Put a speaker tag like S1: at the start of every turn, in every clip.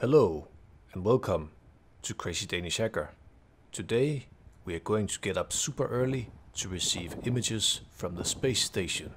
S1: Hello and welcome to Crazy Danish Hacker. Today we are going to get up super early to receive images from the space station.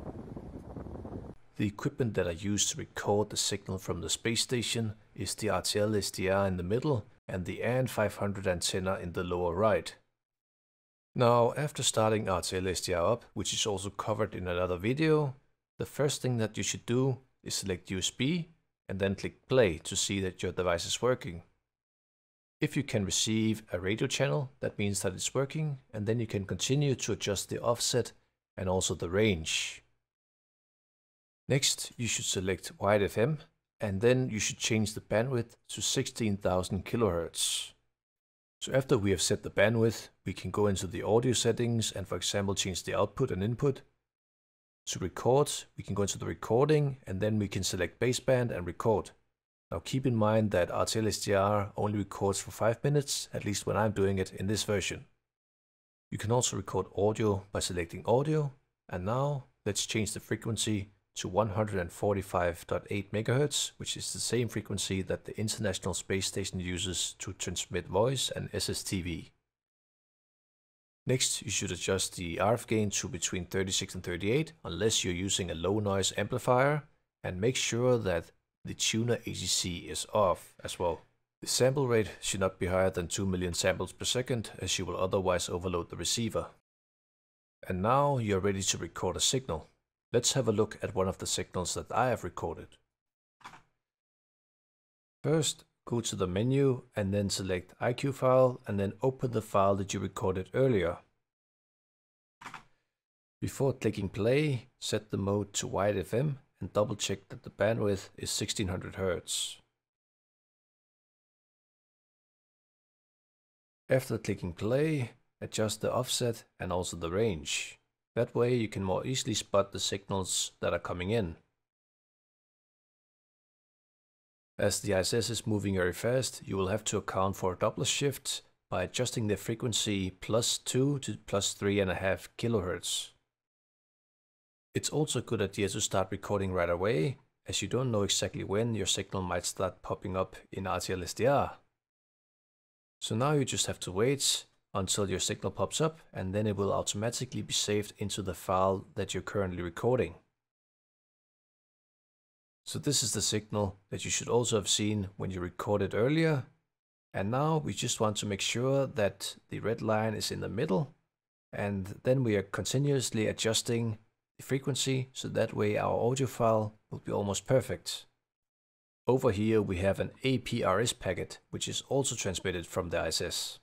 S1: The equipment that I use to record the signal from the space station is the rtl-sdr in the middle and the AN500 antenna in the lower right. Now, after starting rtl-sdr up, which is also covered in another video, the first thing that you should do is select USB and then click play to see that your device is working. If you can receive a radio channel, that means that it's working, and then you can continue to adjust the offset and also the range. Next, you should select wide FM, and then you should change the bandwidth to 16,000 kHz. So after we have set the bandwidth, we can go into the audio settings and, for example, change the output and input. To record, we can go into the recording, and then we can select baseband and record. Now keep in mind that rtl-sdr only records for 5 minutes, at least when I'm doing it in this version. You can also record audio by selecting audio, and now let's change the frequency to 145.8 MHz, which is the same frequency that the International Space Station uses to transmit voice and SSTV. Next, you should adjust the RF gain to between 36 and 38, unless you're using a low noise amplifier, and make sure that the tuner AGC is off as well. The sample rate should not be higher than 2 million samples per second, as you will otherwise overload the receiver. And now you're ready to record a signal. Let's have a look at one of the signals that I have recorded. First, go to the menu and then select IQ file and then open the file that you recorded earlier. Before clicking play, set the mode to wide FM and double check that the bandwidth is 1600 Hz. After clicking play, adjust the offset and also the range. That way you can more easily spot the signals that are coming in. As the ISS is moving very fast, you will have to account for a Doppler shift by adjusting the frequency +2 to +3.5 kHz. It's also a good idea to start recording right away, as you don't know exactly when your signal might start popping up in rtl-sdr. So now you just have to wait until your signal pops up, and then it will automatically be saved into the file that you're currently recording. So this is the signal that you should also have seen when you recorded earlier. And now we just want to make sure that the red line is in the middle, and then we are continuously adjusting the frequency, so that way our audio file will be almost perfect. Over here we have an APRS packet, which is also transmitted from the ISS.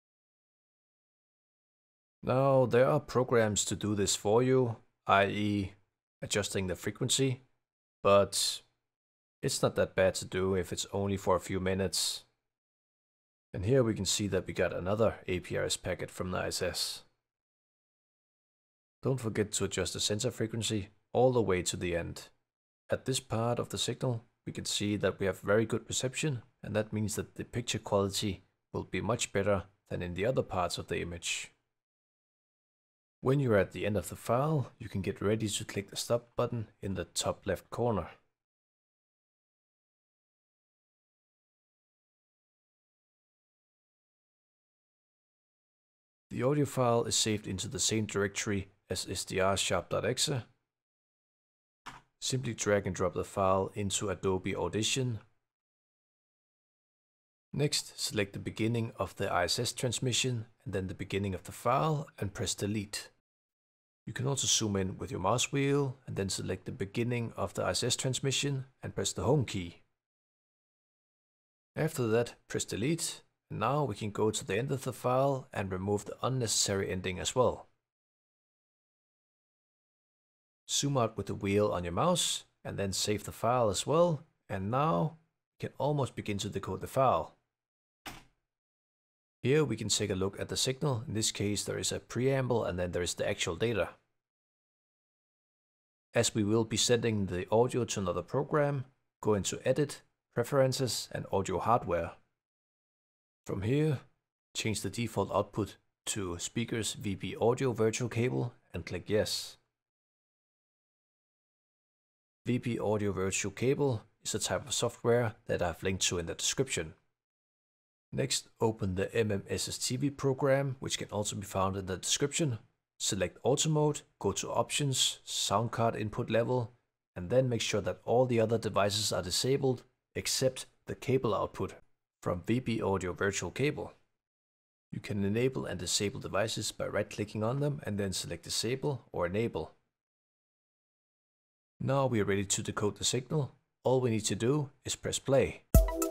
S1: Now there are programs to do this for you, i.e. adjusting the frequency, but it's not that bad to do if it's only for a few minutes. And here we can see that we got another APRS packet from the ISS. Don't forget to adjust the sensor frequency all the way to the end. At this part of the signal, we can see that we have very good reception, and that means that the picture quality will be much better than in the other parts of the image. When you're at the end of the file, you can get ready to click the stop button in the top left corner. The audio file is saved into the same directory as sdr-sharp.exe. Simply drag and drop the file into Adobe Audition. Next, select the beginning of the ISS transmission and then the beginning of the file and press delete. You can also zoom in with your mouse wheel and then select the beginning of the ISS transmission and press the home key. After that, press delete, and now we can go to the end of the file and remove the unnecessary ending as well. Zoom out with the wheel on your mouse and then save the file as well, and now we can almost begin to decode the file. Here we can take a look at the signal. In this case there is a preamble and then there is the actual data. As we will be sending the audio to another program, go into Edit, Preferences and Audio Hardware. From here, change the default output to Speakers VB Audio Virtual Cable and click Yes. VB Audio Virtual Cable is a type of software that I've linked to in the description. Next, open the MMSSTV program, which can also be found in the description. Select Auto Mode, go to Options, Sound Card Input Level, and then make sure that all the other devices are disabled except the cable output from VB Audio Virtual Cable. You can enable and disable devices by right-clicking on them and then select Disable or Enable. Now we are ready to decode the signal. All we need to do is press play.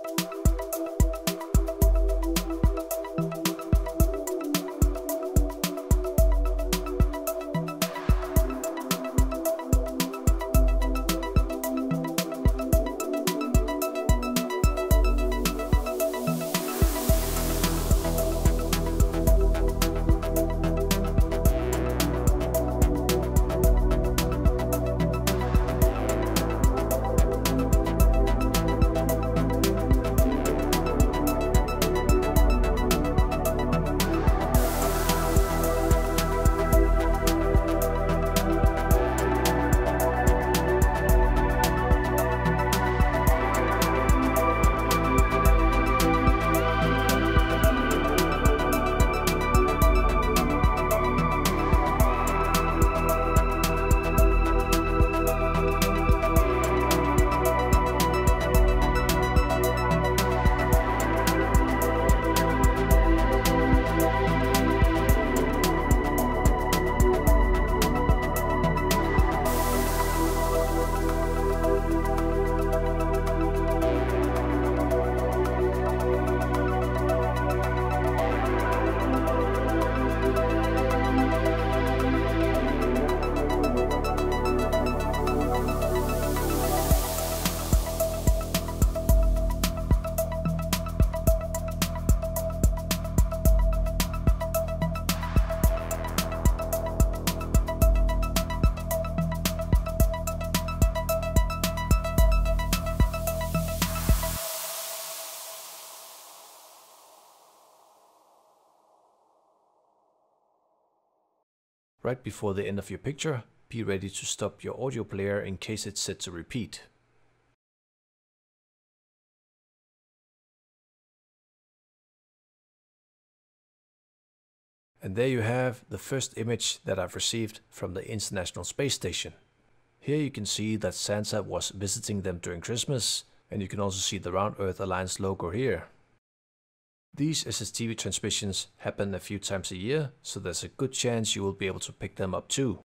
S1: Right before the end of your picture, be ready to stop your audio player in case it's set to repeat. And there you have the first image that I've received from the International Space Station. Here you can see that Santa was visiting them during Christmas, and you can also see the Round Earth Alliance logo here. These SSTV transmissions happen a few times a year, so there's a good chance you will be able to pick them up too.